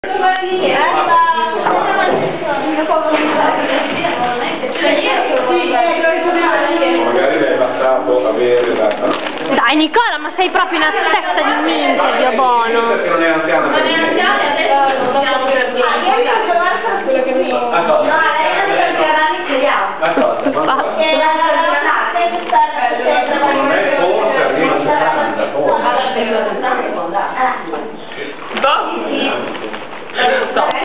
Magari mi è bastato avere la... Dai Nicola, ma sei proprio una testa di minchia, Dio buono. Perché non è anziano.